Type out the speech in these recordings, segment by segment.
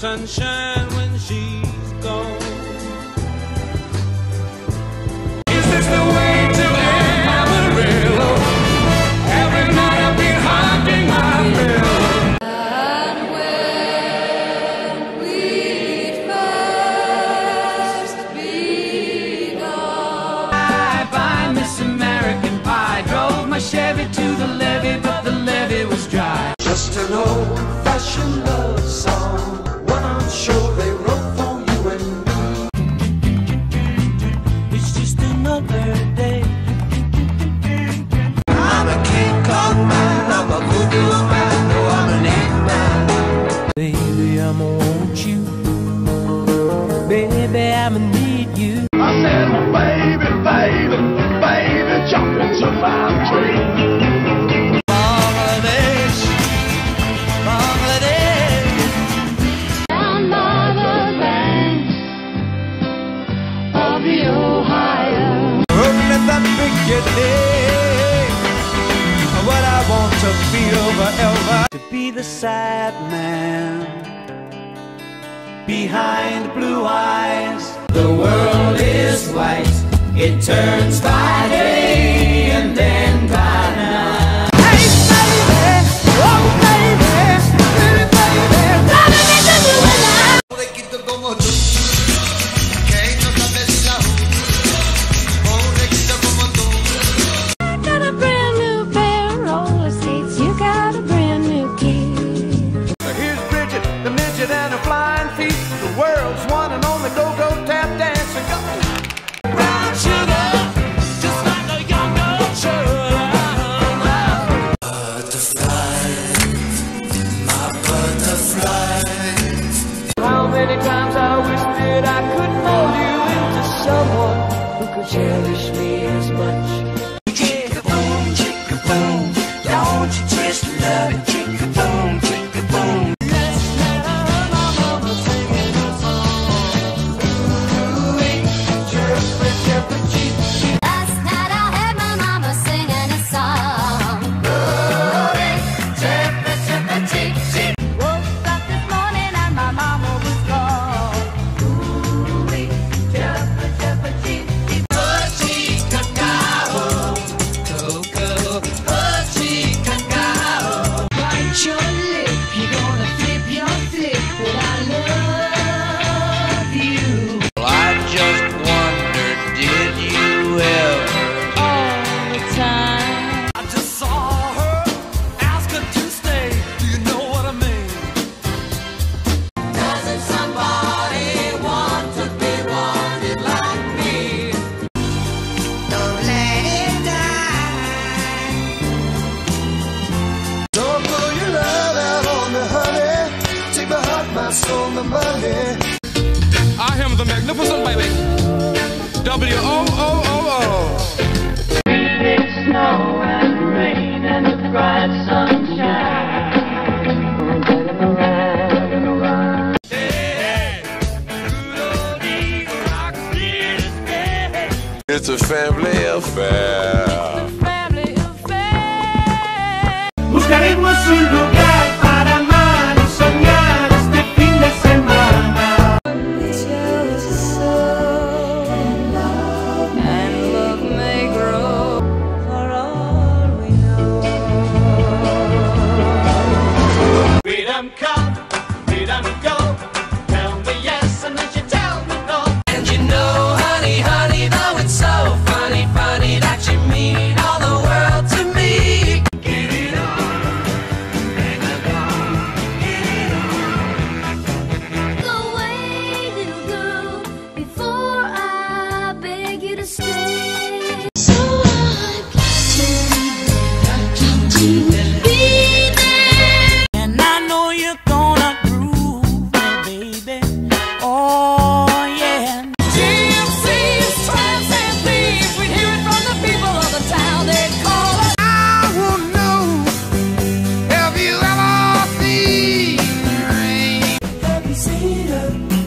sunshine when she's gone. Is this the way to Amarillo? Every night I've been haunting my pillow. And when we'd first begun, Bye, Miss American Pie. Drove my Chevy to the levee, but the levee was dry. Just an old-fashioned love song, one I'm sure they wrote for you and me. It's just another day. I'm a King Kong man, I'm a voodoo man, no, I'm an Eggman. Baby, I'ma want you. Baby, I'ma need you. I said, baby, baby, baby, jump into my dream. Bangladesh, Bangladesh. down by the banks of the Ohio. Rolling that beginning, what I want to feel forever. To be the sad man behind blue eyes. The world is white. It turns by day and then by night. Hey baby, oh baby, baby, baby. Pobrecito como tú, que no sabes la pobrecito como tú. Got a brand new pair of roller skates. You got a brand new key. Here's Bridget, the midget and her flying feet. The world's one and only go-go tap dancer. Go. Brown sugar, just like a young girl should. Butterfly, my butterfly. How many times I wish that I could mold you into someone who could cherish me as much. Chick-a-boom, chick-a-boom. Don't you just love it? Chick-a-boom, chick-a-boom. Let's let her mama singing a song. Chirpy, chirpy, cheep, cheep. Last night I heard my mama singing a song. Chirpy, chirpy, cheep, cheep. Woke up this morning and my mama was gone. Ooh-wee, chirpy, chirpy, cheep, cheep. Pussy cacao, cocoa. Pussy cacao. Bite your lip, you're gonna flip your flip, but I love you. Well, I just wondered, did you ever? All the time. I just saw her, asked her to stay. Do you know what I mean? Doesn't somebody want to be wanted like me? Don't let it die. Don't put your love out on me, honey. Take my heart, my soul, my money. I am the magnificent baby. W-O-O-O-O. It's snow and rain and the bright sunshine. It's a family affair. Family affair. Buscaremos un lugar para amar y soñar este fin de semana. Just so and love may grow for all we know. Freedom come, freedom go. Tell me yes and then you tell me no. And you know, honey, honey, though it's so funny, funny that you mean all the world to me. Get it on, hang along, get it on. Go away, little girl, before I beg you to stay. So I've got to be there. And I know you're gonna groove me, baby. Oh, yeah. Gypsies, tramps, and thieves, we hear it from the people of the town. They call us. I won't know. Have you ever seen rain? Have you seen her?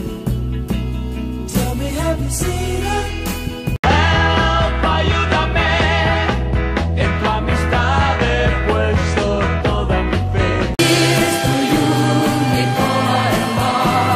Tell me, have you seen her? Help, ayúdame. En tu amistad he puesto toda mi fe. Here's to you, Nicola and Mark.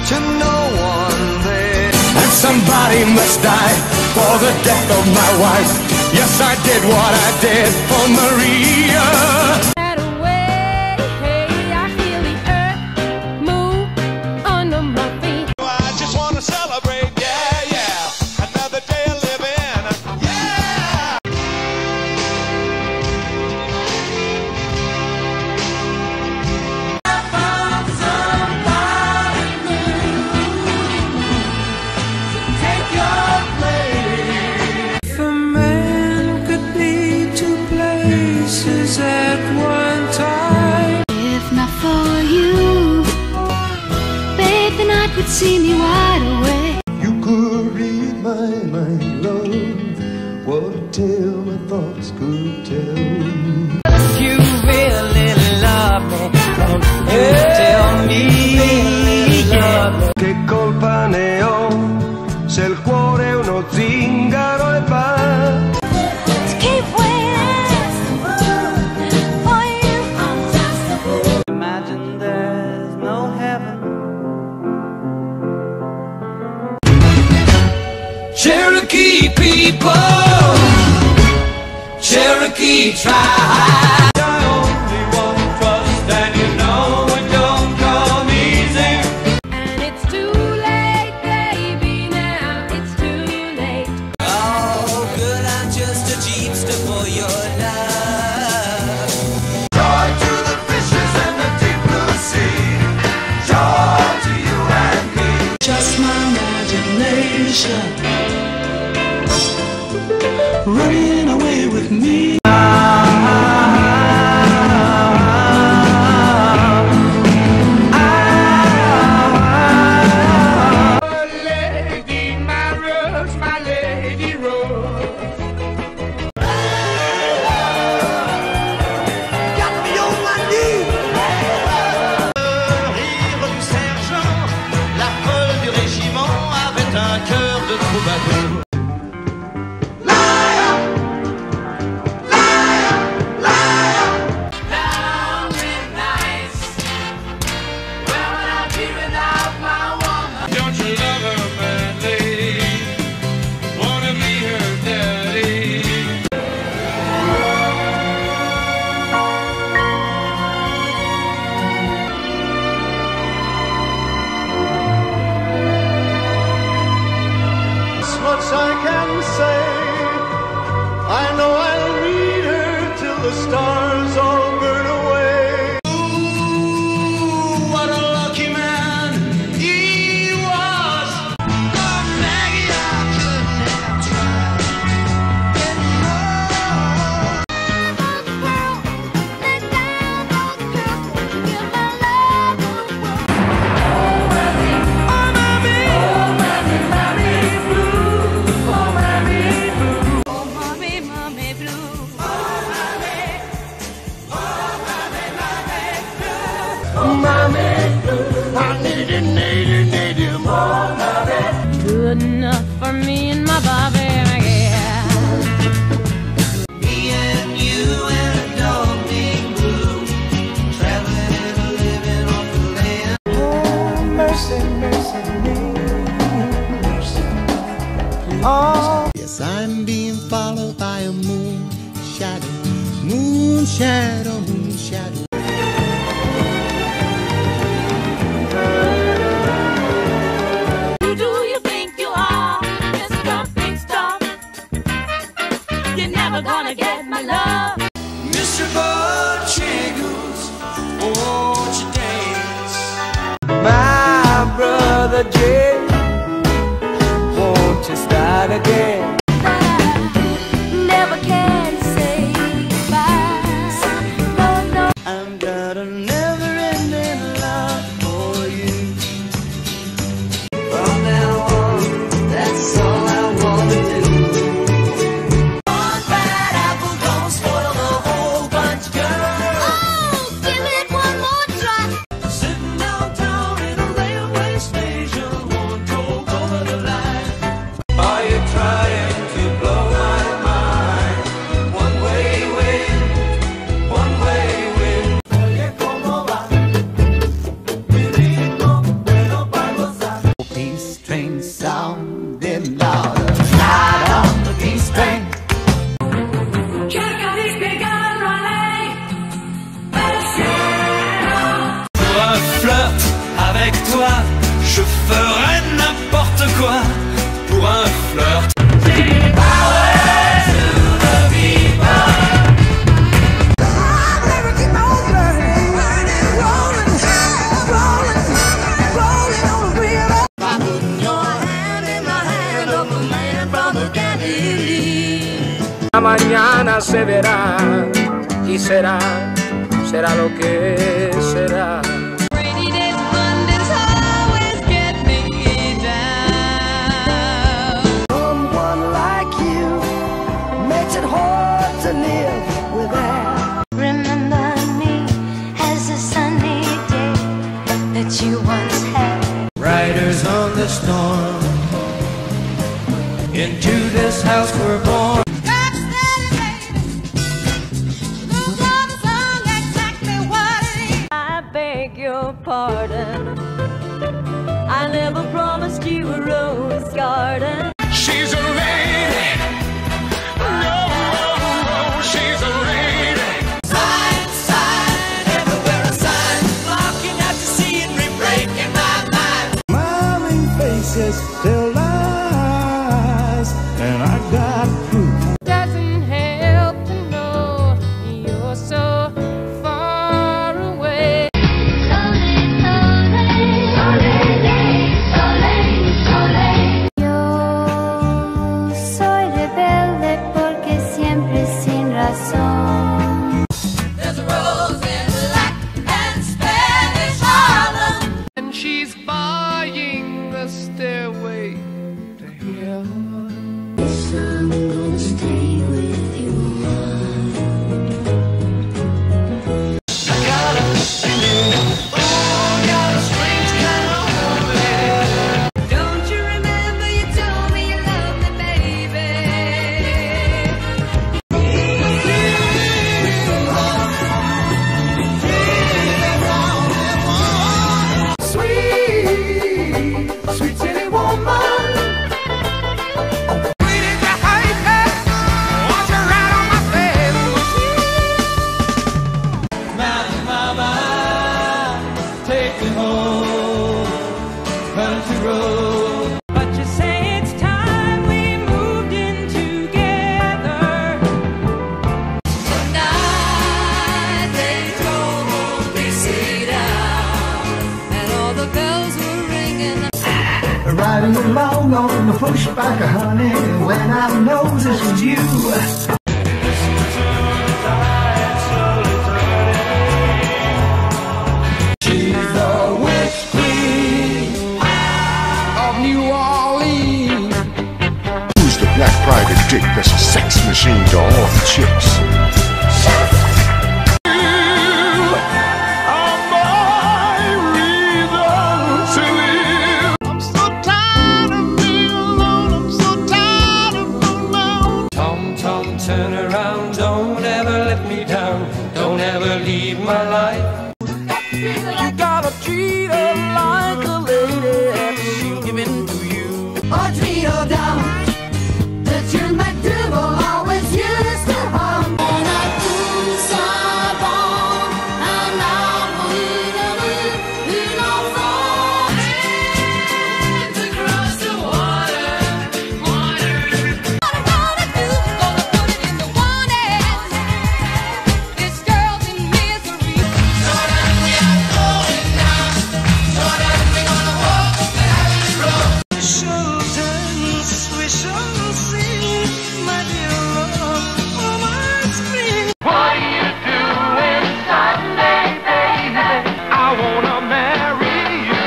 to no one there. And somebody must die for the death of my wife. Yes, I did what I did for Maria. That way, hey, I feel the earth move under my feet. I just wanna celebrate, yeah, yeah. Another day of living, yeah. If a man could be two places at one time. If not for you, babe, the night would see me wide awake. You could read my mind, love. What a tale my thoughts could tell me. You really love me. Tell me, yeah. Che colpa ne ho se il cuore è uno zingaro e va. To keep waiting for you. Imagine there's no heaven. Cherokee people, Cherokee tribe. I only want trust, and you know it don't come easy. And it's too late, baby, now it's too late. Oh, girl, I'm just a jeepster for your love. Joy to the fishes in the deep blue sea. Joy to you and me. Just my imagination running away with me. Lady, my rose, my lady rose. Got me on my knees. Rire du sergent, la folle du régiment avait un cœur de troubadour. Don't you love her madly? Wanna be her daddy? This much I can say. I know I'll need her till the stars all burn away. Ooh, what a lucky man he was. Oh, Maggie, I couldn't have tried anymore. I need you more. Good enough for me and my Bobby, yeah. Me and you and a dog named Blue, traveling and a living on the land. Oh, mercy, mercy me, mercy. Oh. Yes, I'm being followed by a moon shadow, moon shadow, moon shadow. Who do you think you are, Mr. Big Star? You're never gonna get my love. Mr. Bojangles, won't you dance? My brother Jay, won't you start again? Never can say goodbye. No, no. I've got a never-ending love for you. From now on, that's all I wanna do. One bad apple don't spoil the whole bunch, girl. Oh, give it one more try. Sitting downtown in a railway station, toi, je ferai n'importe quoi pour un flirt. Mañana se verá y será lo que será. Rainy days, Mondays always get me down. Someone like you makes it hard to live without. Remember me as a sunny day that you once had. Riders on the storm, into this house we're born. I beg your pardon. I never promised you a rose garden. She's a lady. No, she's a lady. Sign, sign, everywhere a sign. Looking out to see it, re-breaking my mind. Smiling faces tell lies, and I got proof. Doesn't help to know you're so far away. Yo soy rebelde porque siempre sin razón. There's a rose in black and Spanish Harlem. And she's buying the stairway to heaven. I'm gonna stay with you. Don't you remember you told me you loved me, baby? Sweet, sweet city woman. Mountain mama, take me home, country road. But you say it's time we moved in together. Tonight they drove old Dixie down, And all the bells were ringing. Riding along on the pushback, honey, when I know this was you. She's the witch queen of New Orleans. Who's the black private dick that's a sex machine to all the chicks? I'm so tired of being alone. I'm so tired of being alone. Tom, Tom, turn around, don't ever let me down, don't ever leave my life. You gotta treat her like a lady and she'll give in to you. Or treat her down. The tune McDougal always used to hum. And I tout ça bon, un arbre, une enfant. Hands across the water. What I gonna do? Gonna put it in the water. This girl's in misery. So that we are going now. So that we gonna walk the heavenly road. We shall see, my dear love, on my screen. What are you doing Sunday, baby? I wanna marry you.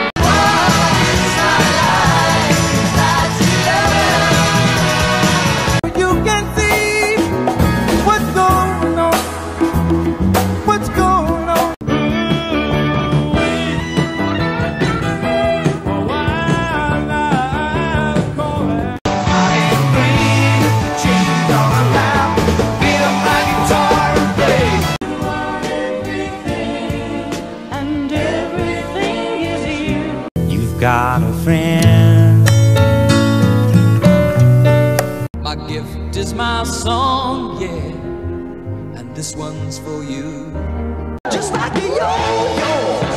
You can see what's going on. What's going on? And everything is you. You've got a friend. My gift is my song, yeah, and this one's for you. Just like a yo-yo.